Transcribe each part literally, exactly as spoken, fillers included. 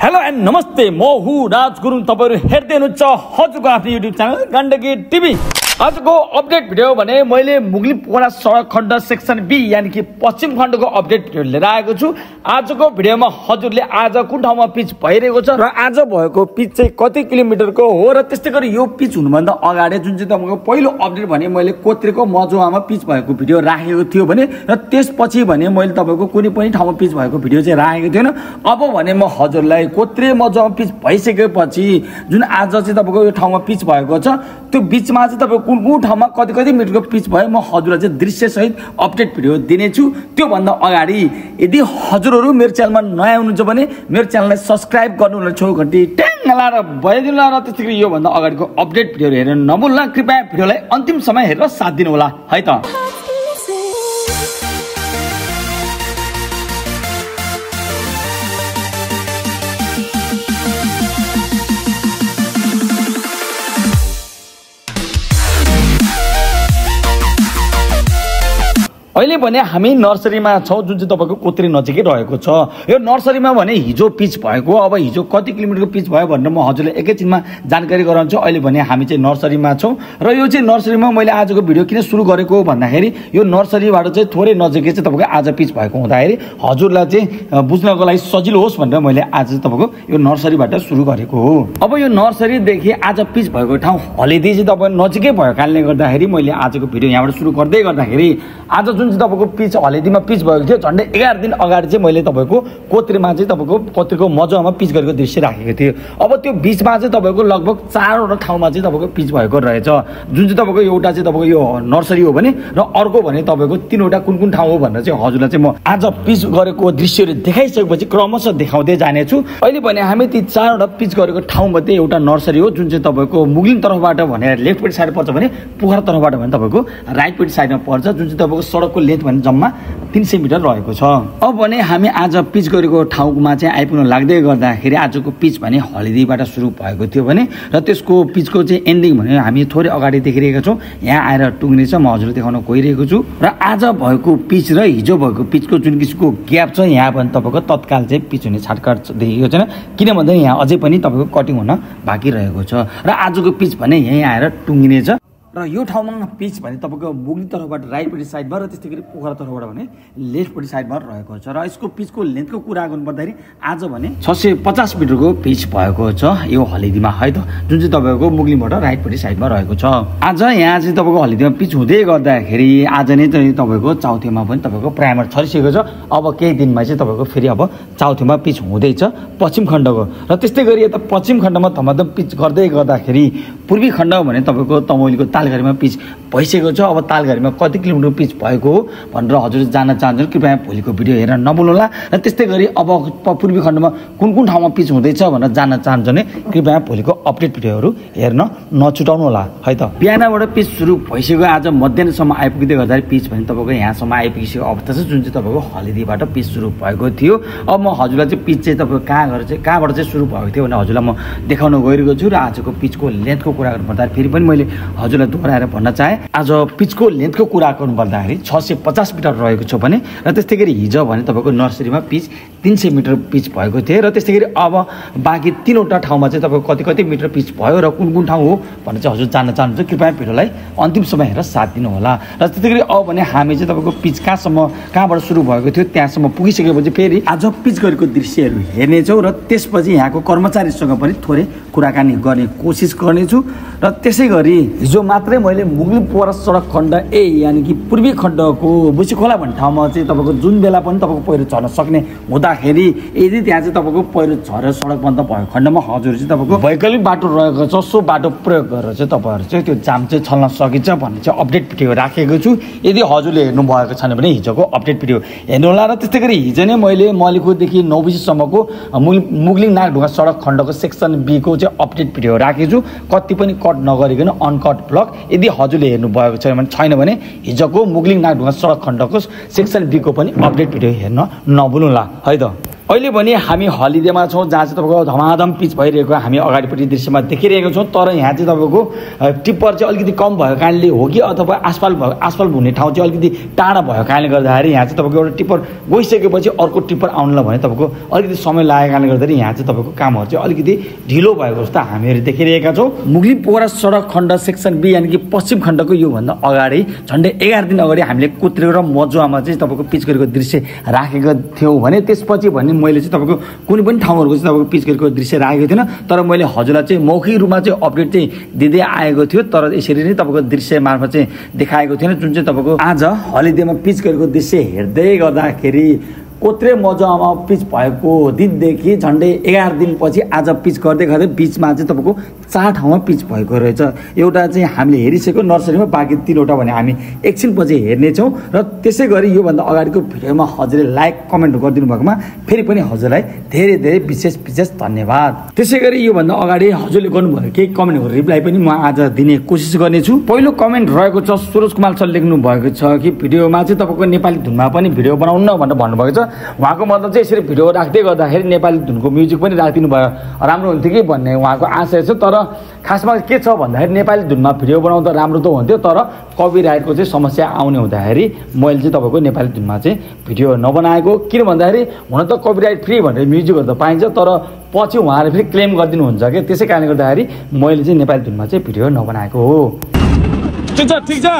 Hello and नमस्ते, म हुँ राज गुरुङ। तपाईहरु हेर्दै हुनुहुन्छ हजुरको आफ्नो युट्युब च्यानल गण्डकी टिभी। आजको अपडेट भिडियो भने मैले मुगली पोखरा सडक खण्ड सेक्सन बी यानी कि पश्चिम खण्डको अपडेट भिडियो लिएर आएको छु। आजको भिडियोमा हजुरले आज कुन ठाउँमा पिच भइरहेको छ र आज भएको पिच चाहिँ कति किलोमिटरको हो र त्यस्तै गरी यो पिच हुनुभन्दा अगाडि जुन चाहिँ तपाईको पहिलो अपडेट भने मैले कोत्रेको मजुवामा पिच भएको भिडियो राखेको थियो भने र त्यसपछि भने मैले तपाईको कुनै पनि ठाउँमा पिच भएको भिडियो चाहिँ राखेको थिएन। अब भने म हजुरलाई कोत्रे मजुवामा पिच भइसकेपछि जुन आज चाहिँ तपाईको यो ठाउँमा पिच भएको छ त्यो बीचमा चाहिँ तपाईको कुन कुन ठाउँमा कति कति मिटरको पिच भयो म हजुरलाई चाहिँ दृश्य सहित अपडेट भिडियो दिनेछु। त्यो भन्दा अगाडि यदि हजुरहरू मेरो च्यानलमा नयाँ हुनुहुन्छ भने मेरो च्यानललाई सब्स्क्राइब गर्नु होला, छेउ घन्टी ट्याङ लाएर बजाइदिनु होला र त्यसै गरी यो भन्दा अगाडिको अपडेट भिडियो हेर्न नभुल्नु। कृपया भिडियोलाई अन्तिम समय हेरेर साथ दिनु होला है त। अहिले भने हामी नर्सरीमा छौं जुन चाहिँ तपाईको कोत्रे नजिकै रहेको छ। यो नर्सरीमा भने हिजो पिच भएको, अब हिजो कति किलोमिटरको पिच भयो भनेर म हजुरलाई एकैछिनमा जानकारी गराउँछु। अहिले भने हामी चाहिँ नर्सरीमा छौं र यो चाहिँ नर्सरीमा मैले आजको भिडियो किन सुरु गरेको भन्दाखेरि यो नर्सरीबाट चाहिँ थोरै नजिकै चाहिँ तपाईको आज पिच भएको हुँदाखेरि हजुरलाई चाहिँ बुझ्नको लागि सजिलो होस् भनेर मैले आज तपाईको यो नर्सरीबाट सुरु गरेको हो। अब यो नर्सरीदेखि आज पिच भएको ठाउँ हलिदी चाहिँ तपाईको नजिकै भएको कारणले गर्दाखेरि मैले आजको भिडियो यहाँबाट सुरु गर्दै गर्दाखेरि आज जुन चाहिँ तपाईको पिच हलिदीमा पिच भएको थियो झन्डै एघार दिन अगाडि चाहिँ मैले तपाईको कोत्रेमा चाहिँ तपाईको कोत्रेको मजुवामा पिच गरेको दृश्य राखेको थिएँ। अब त्यो बीचमा चाहिँ तपाईको लगभग चारवटा ठाउँमा चाहिँ तपाईको पिच भएको रहेछ। जुन चाहिँ तपाईको एउटा चाहिँ तपाईको यो नर्सरी हो भने र अर्को भने तपाईको तीनवटा कुन कुन ठाउँ हो भनेर चाहिँ हजुरलाई चाहिँ म आज पिच गरेको दृश्यहरू देखाइसकेपछि क्रमशः देखाउँदै जानेछु। अहिले भने हामी ती चारवटा पिच गरेको ठाउँमध्ये एउटा नर्सरी हो जुन चाहिँ तपाईको मुगलिङ तर्फबाट भने लेफ्टपट्टि साइड पर्छ भने पोखरा तर्फबाट भने तपाईको राइटपट्टि साइडमा पर्छ। जुन चाहिँ तपाईको सडकको लेन्थ भने जम्मा तीन सय मिटर रहेको छ। अब भने हामी आज पिच गरेको ठाउँमा चाहिँ आइपुग्न लाग्दै गर्दाखेरि आजको पिच भने हलिदीबाट सुरु भएको थियो भने र त्यसको पिचको चाहिँ एन्डिङ भने हामी थोरै अगाडि देखिरहेका छौँ। यहाँ आएर टुङ्गिनेछ, म हजुरलाई देखाउन गइरहेको छु। र आज भएको पिच र हिजो भएको पिचको जुन किसिमको ग्याप छ यहाँ भने तपाईँको तत्काल चाहिँ पिच हुने छाटकाट देखिएको छैन, किन भन्दा यहाँ अझै पनि तपाईँको कटिङ हुन बाँकी रहेको छ। र आजको पिच भने यहीँ आएर टुङ्गिनेछ र यो ठाउँमा पिच भने तपाईँको मुगली तर्फबाट राइटपट्टि साइडमा र त्यस्तै गरी पोखरा तर्फबाट भने लेफ्टपट्टि साइडमा रहेको छ। र यसको पिचको लेन्थको कुरा गर्नुपर्दाखेरि आज भने छ सय पचास मिटरको पिच भएको छ यो हलिदीमा है त, जुन चाहिँ तपाईँको मुगलीबाट राइटपट्टि साइडमा रहेको छ। आज यहाँ चाहिँ तपाईँको हलिदीमा पिच हुँदै गर्दाखेरि आज नै चाहिँ तपाईँको चाउथेमा पनि तपाईँको प्राइमर छरिसकेको छ। अब केही दिनमा चाहिँ तपाईँको फेरि अब चाउथेमा पिच हुँदैछ पश्चिम खण्डको। र त्यस्तै गरी यता पश्चिम खण्डमा धमाधम पिच गर्दै गर्दाखेरि पूर्वी खण्ड भने तपाईँको तमौलीको तालघारीमा पिच भइसकेको छ। अब तालघारीमा कति किलोमिटर पिच भएको हो भनेर हजुर जान्न चाहन्छ कृपया भोलिको भिडियो हेरेर नभुल्नुहोला। र त्यस्तै गरी अब पूर्वी खण्डमा कुन कुन ठाउँमा पिच हुँदैछ भनेर जान्न चाहन्छ भने कृपया भोलिको अपडेट भिडियोहरू हेर्न नछुटाउनु होला है त। बिहानबाट पिच सुरु भइसक्यो, आज मध्याहसम्म आइपुग्दै गर्दाखेरि पिच भने तपाईँको यहाँसम्म आइपुगिसकेको अवस्था छ जुन चाहिँ तपाईँको हलिदीबाट पिच सुरु भएको थियो। अब म हजुरलाई चाहिँ पिच चाहिँ तपाईँको कहाँ गएर चाहिँ कहाँबाट चाहिँ सुरु भएको थियो भने हजुरलाई म देखाउन गइरहेको छु। र आजको पिचको लेन्थको कुरा गर्नुपर्दा फेरि पनि मैले हजुरलाई दोहोऱ्याएर भन्न चाहे आज पिचको लेन्थको कुरा गर्नुपर्दाखेरि छ सय पचास मिटर रहेको छ भने र त्यस्तै गरी हिजो भने तपाईँको नर्सरीमा पिच तीन सय मिटर पिच भएको थियो। र त्यस्तै गरी अब बाँकी तिनवटा ठाउँमा चाहिँ तपाईँको कति कति मिटर पिच भयो र कुन कुन ठाउँ हो भनेर चाहिँ हजुर जान्न चाहनुहुन्छ कृपया भिडियोलाई अन्तिम समय हेरेर साथ दिनु होला। र त्यस्तै गरी अब भने हामी चाहिँ तपाईँको पिच कहाँसम्म कहाँबाट सुरु भएको थियो त्यहाँसम्म पुगिसकेपछि फेरि आज पिच गरेको दृश्यहरू हेर्नेछौँ र त्यसपछि यहाँको कर्मचारीसँग पनि थोरै कुराकानी गर्ने कोसिस गर्नेछु। र त्यसै गरी हिजो मात्रै मैले मुगली पोखरा सडक खण्ड ए यानि कि पूर्वी खण्डको बुसीखोला भन्ने ठाउँमा चाहिँ तपाईँको जुन बेला पनि तपाईँको पहिरो झर्न सक्ने हुँदाखेरि यदि त्यहाँ चाहिँ तपाईँको पहिरो झरेर सडक बन्द भएको खण्डमा हजुर चाहिँ तपाईँको वैकल्पिक बाटो रहेको छ सो बाटो प्रयोग गरेर चाहिँ तपाईँहरू चाहिँ त्यो जाम चाहिँ छल्न सकिन्छ भन्ने चाहिँ अपडेट भिडियो राखेको छु। यदि हजुरले हेर्नु भएको छैन भने हिजोको अपडेट भिडियो हेर्नु होला। र त्यस्तै गरी हिजो नै मैले मलिखुदेखि नौ बजीसम्मको मुगलिङ नागढुङ्गा सडक खण्डको सेक्सन बीको चाहिँ अपडेट भिडियो राखेको छु, कति पनि कट नगरिकन अनकट ब्लग। यदि हजुरले हेर्नु भएको छैन भने छैन भने हिजोको मुगलिङ नागढुङ्गा सडक खण्डको सेक्सन बीको पनि अपडेट भिडियो हेर्न नभुल्नुहोला है त। अहिले भने हामी हलिडेमा छौँ जहाँ चाहिँ तपाईँको धमाधम पिच भइरहेको हामी अगाडिपट्टि दृश्यमा देखिरहेको छौँ। तर यहाँ चाहिँ तपाईँको टिप्पर चाहिँ अलिकति कम भएको कारणले हो कि अथवा आसफाल्ट भयो आसफाल्ट हुने ठाउँ चाहिँ अलिकति टाढा भएको कारणले गर्दाखेरि यहाँ चाहिँ तपाईँको एउटा टिप्पर गइसकेपछि अर्को टिप्पर आउनलाई भने तपाईँको अलिकति समय लागेको कारणले गर्दाखेरि यहाँ चाहिँ तपाईँको कामहरू चाहिँ अलिकति ढिलो भएको जस्तो हामीहरू देखिरहेका छौँ। मुगली पोखरा सडक खण्ड सेक्सन बी यानि कि पश्चिम खण्डको योभन्दा अगाडि झन्डै एघार दिन अगाडि हामीले कोत्रेको र मजुवामा चाहिँ तपाईँको पिच गरेको दृश्य राखेको थियौँ भने त्यसपछि भने मैले चाहिँ तपाईँको कुनै पनि ठाउँहरूको चाहिँ तपाईँको पिच गरेको दृश्य राखेको थिएन। तर मैले हजुरलाई चाहिँ मौखिक रूपमा चाहिँ अपडेट चाहिँ दिँदै आएको थियो। तर यसरी नै तपाईँको दृश्य मार्फत चाहिँ देखाएको थिएन जुन चाहिँ तपाईँको आज हलिडेमा पिच गरेको दृश्य हेर्दै गर्दाखेरि कोत्रे मजुवामा पिच भएको दिनदेखि झन्डै एघार दिनपछि आज पिच गर्दै गर्दै पिचमा चाहिँ तपाईँको चार ठाउँमा पिच भएको रहेछ। एउटा चाहिँ हामीले हेरिसक्यो नर्सरीमा, बाँकी तिनवटा भने हामी एकछिनपछि हेर्नेछौँ। र त्यसै गरी योभन्दा अगाडिको भिडियोमा हजुरले लाइक कमेन्ट गरिदिनु भएकोमा फेरि पनि हजुरलाई धेरै धेरै विशेष विशेष धन्यवाद। त्यसै गरी योभन्दा अगाडि हजुरले गर्नुभयो केही कमेन्टको रिप्लाई पनि म आज दिने कोसिस गर्नेछु। पहिलो कमेन्ट रहेको छ सुरज कुमार सर लेख्नु भएको छ कि भिडियोमा चाहिँ तपाईँको नेपाली धुनमा पनि भिडियो बनाउनु भनेर भन्नुभएको छ। उहाँको मतलब चाहिँ यसरी भिडियो राख्दै गर्दाखेरि नेपाली धुनको म्युजिक पनि राखिदिनु भयो राम्रो हुन्थ्यो कि भन्ने उहाँको आशय छ। तर खासमा के छ भन्दाखेरि नेपाली धुनमा भिडियो बनाउँदा राम्रो त हुन्थ्यो, तर कपिराइटको चाहिँ समस्या आउने हुँदाखेरि मैले चाहिँ तपाईँको नेपाली धुनमा चाहिँ भिडियो नबनाएको। किन भन्दाखेरि हुन त कपिराइट फ्री भनेर म्युजिकहरू त पाइन्छ, तर पछि उहाँले फेरि क्लेम गरिदिनुहुन्छ कि त्यसै कारणले गर्दाखेरि मैले चाहिँ नेपाली धुनमा चाहिँ भिडियो नबनाएको हो। ठिक छ ठिक छ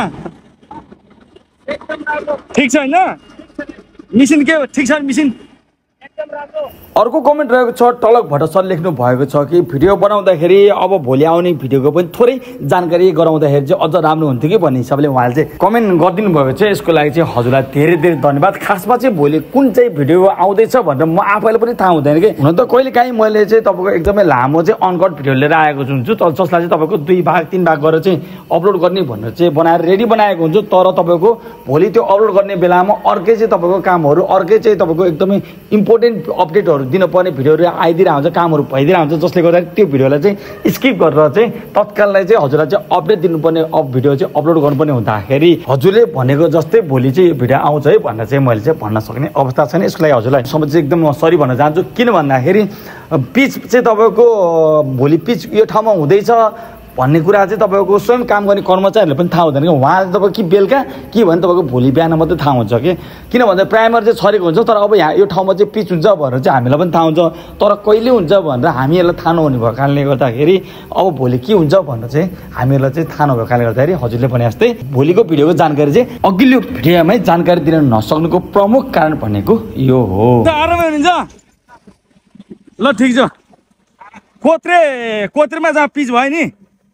ठिक छ होइन मिसिन के ठिक छ मिसिन। अर्को कमेन्ट रहेको छ टलक भट्ट सर लेख्नु भएको छ कि भिडियो बनाउँदाखेरि अब भोलि आउने भिडियोको पनि थोरै जानकारी गराउँदाखेरि चाहिँ अझ राम्रो हुन्थ्यो कि भन्ने हिसाबले उहाँले चाहिँ कमेन्ट गरिदिनु भएको छ। यसको लागि चाहिँ हजुरलाई धेरै धेरै धन्यवाद। खासमा चाहिँ भोलि कुन चाहिँ भिडियो आउँदैछ भनेर म आफैले पनि थाहा हुँदैन कि। हुन त कहिले काहीँ मैले चाहिँ तपाईँको एकदमै लामो चाहिँ अनकट भिडियो लिएर आएको हुन्छु, तर जसलाई चाहिँ तपाईँको दुई भाग तिन भाग गरेर चाहिँ अपलोड गर्ने भनेर चाहिँ बनाएर रेडी बनाएको हुन्छु। तर तपाईँको भोलि त्यो अपलोड गर्ने बेलामा अर्कै चाहिँ तपाईँको कामहरू अर्कै चाहिँ तपाईँको एकदमै इम्पोर्टेन्ट अपडेटहरू दिनुपर्ने भिडियोहरू आइदिरहेको हुन्छ, कामहरू भइदिरहेको हुन्छ, जसले गर्दा त्यो भिडियोलाई चाहिँ स्किप गरेर चाहिँ तत्काललाई चाहिँ हजुरलाई चाहिँ अपडेट दिनुपर्ने अब भिडियो चाहिँ अपलोड गर्नुपर्ने हुँदाखेरि हजुरले भनेको जस्तै भोलि चाहिँ भिडियो आउँछ है भनेर चाहिँ मैले चाहिँ भन्न सक्ने अवस्था छैन। यसको लागि हजुरलाई समझ चाहिँ एकदम सरी भन्न चाहन्छु। किन भन्दाखेरि पिच चाहिँ तपाईँको भोलि पिच यो ठाउँमा हुँदैछ भन्ने कुरा चाहिँ तपाईँको स्वयं काम गर्ने कर्मचारीहरूले पनि थाहा हुँदैन कि उहाँले तपाईँ कि बेलुका कि भने तपाईँको भोलि बिहान मात्रै थाहा हुन्छ कि। किन भन्दा प्राइमर चाहिँ छरेको हुन्छ, तर अब यहाँ यो ठाउँमा चाहिँ पिच हुन्छ भनेर चाहिँ हामीलाई पनि थाहा हुन्छ, तर कहिले हुन्छ भनेर हामीहरूलाई थाहा नहुने भएको कारणले गर्दाखेरि अब भोलि के हुन्छ भनेर चाहिँ हामीहरूलाई चाहिँ थाहा नभएको कारणले गर्दाखेरि हजुरले भने जस्तै भोलिको भिडियोको जानकारी चाहिँ अघिल्लो भिडियोमै जानकारी दिन नसक्नुको प्रमुख कारण भनेको यो हो। आरामै हुनुहुन्छ ल ठिक छ। कोत्रे कोत्रेमा जहाँ पिच भयो नि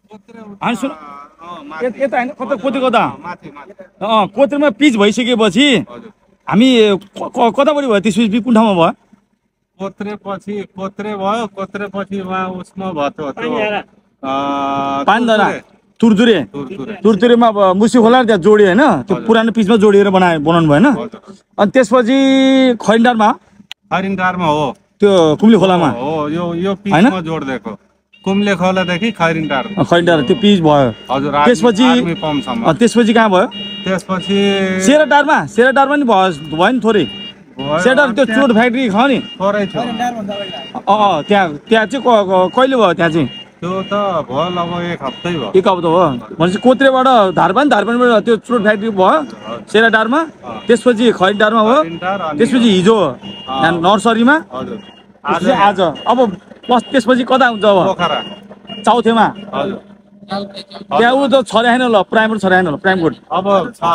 यता होइन कता कोत्रे कता अँ कोत्रेमा पिच भइसकेपछि हामी कतापट्टि भयो त्यसपछि कुन ठाउँमा भयो? कोत्रे पछि कोत्रे भयो, कोत्रे पछि उहाँ उसमा भयो पाँचजना तुरतुरे तुरतुरेमा मुसी खोला त्यहाँ जोडियो होइन, त्यो पुरानो पिचमा जोडिएर बनाए बनाउनु भयो होइन। अनि त्यसपछि खैरिन्डारमा खैरिन्डारमा हो त्यो कुम्ली खोलामा हो यो यो पिचमा जोडिदिएको कुम्ले खोलादेखि खैरिन्डार खैरिन्डार त्यो पिच भयो। हजुर त्यसपछि त्यसपछि कहाँ भयो? त्यसपछि सेराटारमा सेराटारमा नि भयो भयो नि थोरै सेराटार त्यो चोट फ्याक्ट्री छ नि थोरै छ अँ त्यहाँ त्यहाँ चाहिँ कहिले भयो? त्यहाँ चाहिँ त्यो त भयो लगभग एक हप्तै भयो। एक हप्ता भयो भनेपछि कोत्रेबाट धारपान धारपानबाट त्यो चोट फ्याक्ट्री भयो सेराटारमा, त्यसपछि खैरिन्डारमा भयो, त्यसपछि हिजो नर्सरीमा, आज अब त्यसपछि कता हुन्छ अब? चौथेमा त्यहाँ ऊ त छर्याएन ल प्राइमर छर्याएन ल प्राइम कोट अब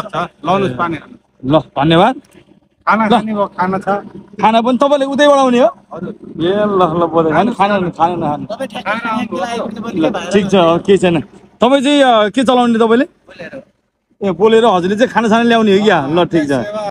ल धन्यवाद। खाना छ खाना पनि तपाईँले उतैबाट आउने हो? ए ल ल बोले खाना खाना ठिक छ केही छैन। तपाईँ चाहिँ के चलाउने तपाईँले? ए बोलेर हजुरले चाहिँ खाना साना ल्याउने हो क्या? ल ठिक छ।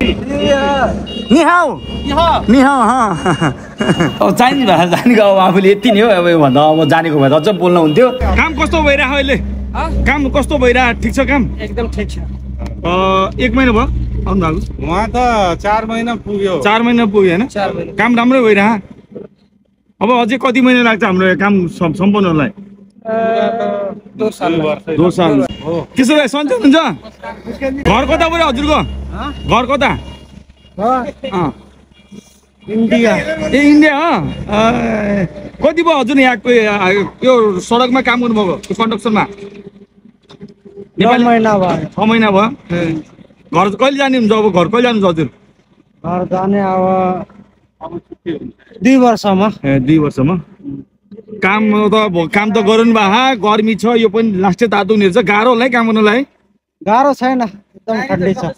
निहाउ निहाउ अब चाहिने भाषा जानेको अब आफूले यति नै हो। अब भन्दा अब जानेको भए अझ बोल्न हुन्थ्यो। काम कस्तो भइरहेको अहिले? काम कस्तो भइरहेको? ठिक छ काम एकदम ठिक छ। एक महिना भयो आउनु भएको? उहाँ त चार महिना पुग्यो। चार महिना पुग्यो होइन? काम राम्रै भइरह। अब अझै कति महिना लाग्छ हाम्रो काम सम्पन्न हुनलाई? दो साल दो साल त्यसो भए सन्चै हुन्छ? घर कता पऱ्यो हजुरको? घर कता? इन्डिया ए इन्डिया अँ कति भयो हजुर यहाँको यो सडकमा काम गर्नुभएको कन्स्ट्रक्सनमा नौ महिना भयो छ महिना भयो घर कहिले जाने हुन्छ अब घर कहिले जानुहुन्छ हजुर घर जाने अब दुई वर्षमा ए दुई वर्षमा काम त काम त गरौँ भए गर्मी छ यो पनि लास्टै तातो हुने रहेछ गाह्रो होला है काम गर्नलाई गाह्रो छैन एकदम ठन्डी छ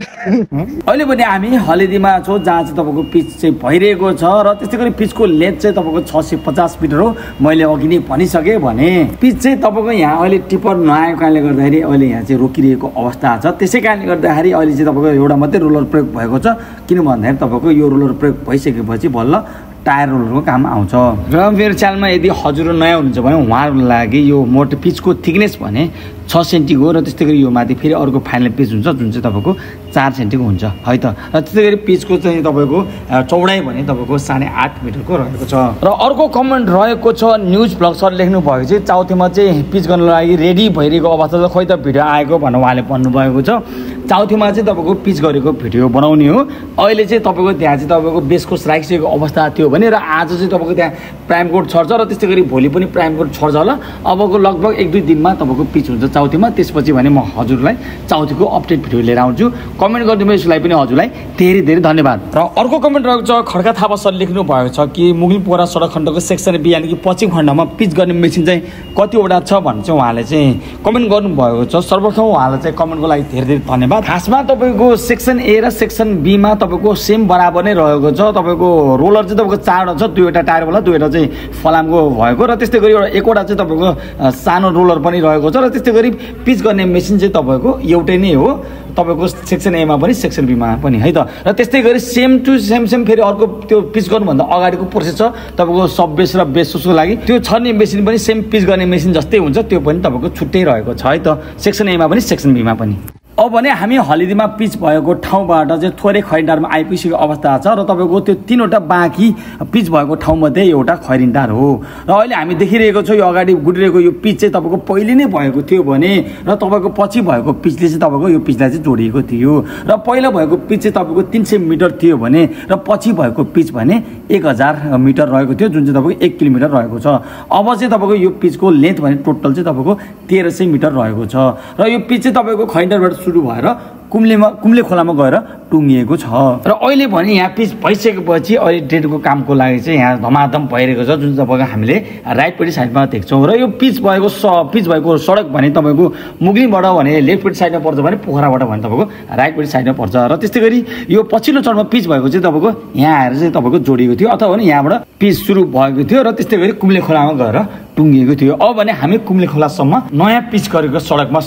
अहिले पनि हामी हलेदीमा छौँ जहाँ चाहिँ तपाईँको पिच चाहिँ भइरहेको छ र त्यस्तै गरी पिचको लेन्थ चाहिँ तपाईँको छ सय पचास मिटर हो मैले अघि नै भनिसकेँ भने पिच चाहिँ तपाईँको यहाँ अहिले टिप्पर नआएको कारणले गर्दाखेरि अहिले यहाँ चाहिँ रोकिरहेको अवस्था छ त्यसै कारणले गर्दाखेरि अहिले चाहिँ तपाईँको एउटा मात्रै रोलर प्रयोग भएको छ किन भन्दाखेरि तपाईँको यो रोलर प्रयोग भइसकेपछि बल्ल टायर रोलरको काम आउँछ र मेरो च्यानलमा यदि हजुर नयाँ हुनुहुन्छ भने उहाँहरूको लागि यो मोटो पिचको थिकनेस भने छ सेन्टीको र त्यस्तै गरी यो माथि फेरि अर्को फाइनल पिच हुन्छ जुन चाहिँ तपाईँको चार सेन्टीको हुन्छ है त र त्यस्तै गरी पिचको चाहिँ तपाईँको चौडाइ भने तपाईँको साढे आठ मिटरको रहेको छ र अर्को कमेन्ट रहेको छ न्युज ब्लग सर लेख्नु भएको चाहिँ चाउथीमा चाहिँ पिच गर्नको लागि रेडी भइरहेको अवस्था छ खोइ त भिडियो आएको भनेर उहाँले भन्नुभएको छ चाउथीमा चाहिँ तपाईँको पिच गरेको भिडियो बनाउने हो अहिले चाहिँ तपाईँको त्यहाँ चाहिँ तपाईँको बेसकोस राखिसकेको अवस्था थियो भने र आज चाहिँ तपाईँको त्यहाँ प्राइम कोड छर्छ र त्यस्तै गरी भोलि पनि प्राइम कोड छर्छ होला अबको लगभग एक दुई दिनमा तपाईँको पिच हुन्छ चाउथीमा त्यसपछि भने म हजुरलाई चाउथीको अपडेट भिडियो लिएर आउँछु कमेन्ट गरिदिनु यसलाई पनि हजुरलाई धेरै धेरै धन्यवाद र अर्को कमेन्ट रहेको छ खड्का थापा सर लेख्नु भएको छ कि मुगलिन पोखरा सडक खण्डको सेक्सन बी यानि कि पश्चिम खण्डमा पिच गर्ने मेसिन चाहिँ कतिवटा छ भन्ने चाहिँ उहाँले चाहिँ कमेन्ट गर्नुभएको छ सर्वप्रथम उहाँलाई चाहिँ कमेन्टको लागि धेरै धेरै धन्यवाद खासमा तपाईँको सेक्सन ए र सेक्सन बीमा तपाईँको सेम बराबर नै रहेको छ तपाईँको रोलर चाहिँ तपाईँको चारवटा छ दुईवटा टायरवाला दुईवटा चाहिँ फलामको भएको र त्यस्तै गरी एउटा एकवटा चाहिँ तपाईँको सानो रोलर पनि रहेको छ र त्यस्तै गरी पिच गर्ने मेसिन चाहिँ तपाईँको एउटै नै हो तपाईँको सेक्सन एमा पनि सेक्सन बीमा पनि है त र त्यस्तै गरी सेम टु सेम सेम फेरि अर्को त्यो पिच गर्नुभन्दा अगाडिको प्रोसेस छ तपाईँको सब बेस र बेसको लागि त्यो छर्ने मेसिन पनि सेम पिच गर्ने मेसिन जस्तै हुन्छ त्यो पनि तपाईँको छुट्टै रहेको छ है त सेक्सन एमा पनि सेक्सन बीमा पनि अब भने हामी हलेदीमा पिच भएको ठाउँबाट चाहिँ थोरै खैरिन्डारमा आइपुगेको अवस्था छ र तपाईँको त्यो तिनवटा बाँकी पिच भएको ठाउँमध्ये एउटा खैरिन्डार हो र अहिले हामी देखिरहेको छौँ यो अगाडि गुडिरहेको यो पिच चाहिँ तपाईँको पहिले नै भएको थियो भने र तपाईँको पछि भएको पिचले चाहिँ तपाईँको यो पिचलाई चाहिँ जोडिएको थियो र पहिला भएको पिच चाहिँ तपाईँको तिन सय मिटर थियो भने र पछि भएको पिच भने एक हजार मिटर रहेको थियो जुन चाहिँ तपाईँको एक किलोमिटर रहेको छ अब चाहिँ तपाईँको यो पिचको लेन्थ भने टोटल चाहिँ तपाईँको तेह्र सय मिटर रहेको छ र यो पिच चाहिँ तपाईँको खैरिन्डारबाट सुरु भएर कुम्लेमा कुम्ले खोलामा गएर टुङ्गिएको छ र अहिले भने यहाँ पिच भइसकेपछि अहिले डेटको कामको लागि चाहिँ यहाँ धमाधम भइरहेको छ जुन तपाईँको हामीले राइटपट्टि साइडमा देख्छौँ र यो पिच भएको स पिच भएको सडक भने तपाईँको मुगलिनबाट भने लेफ्टपट्टि साइडमा पर्छ भने पोखराबाट भने तपाईँको राइटपट्टि साइडमा पर्छ र त्यस्तै गरी यो पछिल्लो चरणमा पिच भएको चाहिँ तपाईँको यहाँ आएर चाहिँ तपाईँको जोडिएको थियो अथवा भने यहाँबाट पिच सुरु भएको थियो र त्यस्तै गरी कुम्ले खोलामा गएर टुङ्गिएको थियो अब भने हामी कुम्ले खोलासम्म नयाँ पिच गरेको सडकमा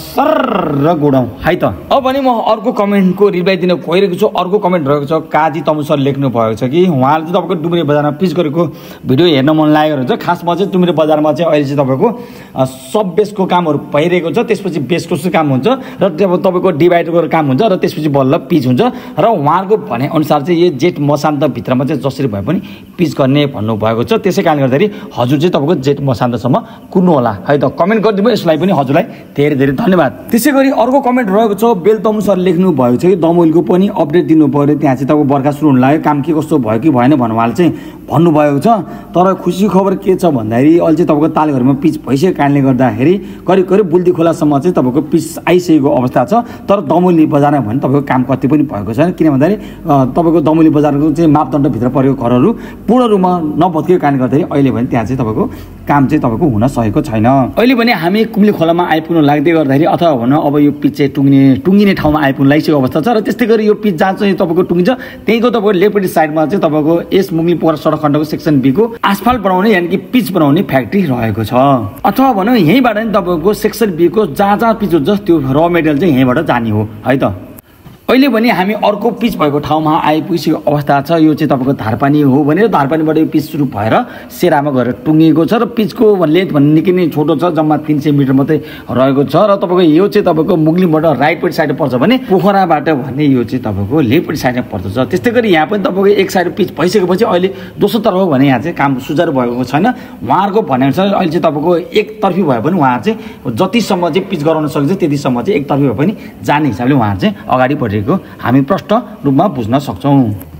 सर गोडाउँ है त अब भने म अर्को कमेन्टको रिप्लाई दिन गइरहेको छु अर्को कमेन्ट रहेको छ काजी तमु सर लेख्नु भएको छ कि उहाँले चाहिँ तपाईँको डुम्रे बजारमा पिच गरेको भिडियो हेर्न मन लागेको हुन्छ खासमा चाहिँ डुम्रे बजारमा चाहिँ अहिले चाहिँ तपाईँको सब बेसको कामहरू भइरहेको छ त्यसपछि बेसको काम हुन्छ र तपाईँको डिभाइडरको काम हुन्छ र त्यसपछि बल्ल पिच हुन्छ र उहाँको भनेअनुसार चाहिँ यो जेठ मसान्तभित्रमा चाहिँ जसरी भए पनि पिच गर्ने भन्नुभएको छ त्यसै कारणले गर्दाखेरि हजुर चाहिँ तपाईँको जेठ मसान्तसम्म कुर्नु होला है त कमेन्ट गरिदिनु यसलाई पनि हजुरलाई धेरै धेरै धन्यवाद त्यसै गरी अर्को कमेन्ट रहेको छ बेलतमु सर लेख्नु भएको छ कि दमोइलको पनि अपडेट दिनु पर्यो त्यहाँ चाहिँ तपाईँ बर्खा सुरु हुन लाग्यो काम के कस्तो भयो कि भएन भन्नु उहाँले चाहिँ भन्नुभएको छ तर खुसी खबर के छ भन्दाखेरि अहिले चाहिँ तपाईँको तालघरमा पिच भइसकेको कारणले गर्दाखेरि करिब करिब बुल्दी खोलासम्म चाहिँ तपाईँको पिच आइसकेको अवस्था छ तर दमोली बजारमा भने तपाईँको काम कति पनि भएको छैन किन भन्दाखेरि तपाईँको दमोली बजारको चाहिँ मापदण्डभित्र परेको घरहरू पूर्ण रूपमा नभत्किएको कारणले गर्दाखेरि अहिले भने त्यहाँ चाहिँ तपाईँको काम चाहिँ तपाईँको हुन सकेको छैन अहिले भने हामी कुम्ले खोलामा आइपुग्नु लाग्दै गर्दाखेरि अथवा भनौँ अब यो पिच चाहिँ टुङ्गिने टुङ्गिने ठाउँमा आइपुग्नु लागिसकेको अवस्था छ र त्यस्तै गरी यो पिच जहाँ चाहिँ तपाईँको टुङ्गिन्छ त्यहीँको तपाईँको लेफ्टपट्टि साइडमा चाहिँ तपाईँको यस मुगलिन पोखरा सडक खण्डको सेक्सन बीको आसफाल्ट बनाउने यानि कि पिच बनाउने फ्याक्ट्री रहेको छ अथवा भनौँ यहीँबाट नि तपाईँको सेक्सन बीको जहाँ जहाँ पिच हुन्छ त्यो र मेटेरियल चाहिँ यहीँबाट जाने हो है त अहिले भने हामी अर्को पिच भएको ठाउँमा आइपुगेको अवस्था छ यो चाहिँ तपाईँको धारपानी हो भनेर धारपानीबाट यो पिच सुरु भएर सेरामा गएर टुङ्गिएको छ र पिचको लेन्थ भन्ने निकै नै छोटो छ जम्मा तिन सय मिटर मात्रै रहेको छ र तपाईँको यो चाहिँ तपाईँको मुगलिनबाट राइटपट्टि साइड पर्छ भने पोखराबाट भने यो चाहिँ तपाईँको लेफ्टपट्टि साइडमा पर्दछ त्यस्तै गरी यहाँ पनि तपाईँको एक साइड पिच भइसकेपछि अहिले दोस्रो तर्फ भने यहाँ चाहिँ काम सुचारू भएको छैन उहाँहरूको भनेअनुसार अहिले चाहिँ तपाईँको एकतर्फी भए पनि उहाँ चाहिँ जतिसम्म चाहिँ पिच गराउन सकिन्छ त्यतिसम्म चाहिँ एकतर्फी भए पनि जाने हिसाबले उहाँ चाहिँ अगाडि बढेको हामी प्रष्ट रूपमा बुझ्न सक्छौँ।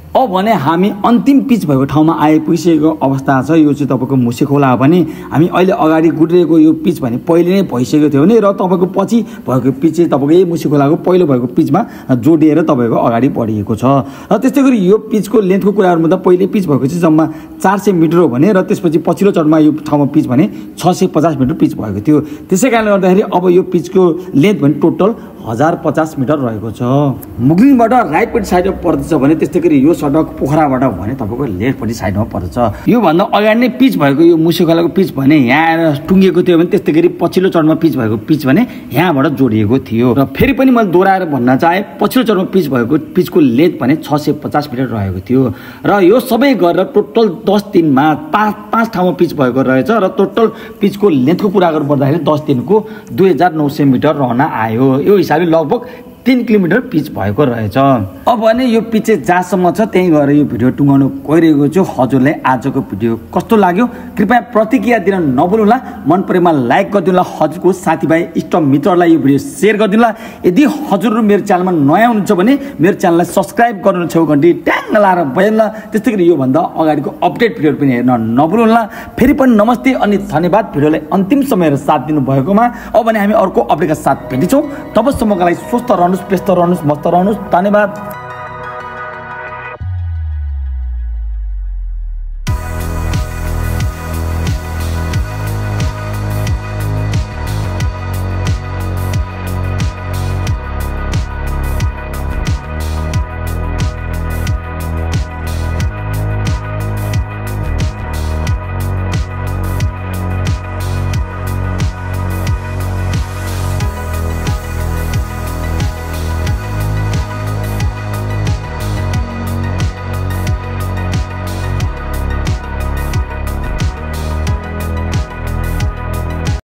अब भने हामी अन्तिम पिच भएको ठाउँमा आइपुगिसकेको अवस्था छ। यो चाहिँ तपाईँको मुसे खोला हो भने हामी अहिले अगाडि गुड्रेको यो पिच भने पहिले नै भइसकेको थियो भने र तपाईँको पछि भएको पिच चाहिँ तपाईँको यही मुसे खोलाको पहिलो भएको पिचमा जोडिएर तपाईँको अगाडि बढिएको छ। र त्यस्तै गरी यो पिचको लेन्थको कुराहरूमा त पहिले पिच भएको चाहिँ जम्मा चार सय मिटर हो भने र त्यसपछि पछिल्लो चरणमा यो ठाउँमा पिच भने छ सय पचास मिटर पिच भएको थियो। त्यसै कारणले गर्दाखेरि अब यो पिचको लेन्थ भने टोटल हजार पचास मिटर रहेको छ। मुगलिङबाट राइटपट्टि साइडमा पर्दछ भने त्यस्तै गरी यो सडक पोखराबाट भने तपाईँको लेफ्टपट्टि साइडमा पर्दछ। योभन्दा अगाडि नै पिच भएको यो मुसे खोलाको पिच भने यहाँ आएर टुङ्गिएको थियो भने त्यस्तै गरी पछिल्लो चरणमा पिच भएको पिच भने यहाँबाट जोडिएको थियो। र फेरि पनि मैले दोहोऱ्याएर भन्न चाहे पछिल्लो चरणमा पिच भएको पिचको लेन्थ भने छ सय पचास मिटर रहेको थियो। र यो सबै गरेर टोटल दस दिनमा पाँच पाँच ठाउँमा पिच भएको रहेछ र टोटल पिचको लेन्थको कुरा गर्नुपर्दाखेरि दस दिनको दुई हजार नौ सय मिटर रहन आयो। यो हिसाबले लगभग तीन किलोमिटर पिच भएको रहेछ। अब भने यो पिच चाहिँ जहाँसम्म छ त्यहीँ गएर यो भिडियो टुङ्गाउनु गइरहेको छु। हजुरलाई आजको भिडियो कस्तो लाग्यो कृपया प्रतिक्रिया दिन नभुल्नुहोला। मन परेमा लाइक गरिदिनुहोला, हजुरको साथीभाइ इष्ट मित्रहरूलाई यो भिडियो सेयर गरिदिनुहोला। यदि हजुरहरू मेरो च्यानलमा नयाँ हुनुहुन्छ भने मेरो च्यानललाई सब्सक्राइब गर्नु छेउ घन्टी ट्याङ्ग लाएर भइहाल्ला। त्यस्तै गरी योभन्दा अगाडिको अपडेट भिडियोहरू पनि हेर्न नभुल्नुहोला। फेरि पनि नमस्ते अनि धन्यवाद भिडियोलाई अन्तिम समय साथ दिनुभएकोमा। अब भने हामी अर्को अपडेटका साथ भेट्छौँ। तबसम्मका लागि स्वस्थ रहनुहोस्, व्यस्त रहनुहोस्, मस्त रहनुहोस्। धन्यवाद।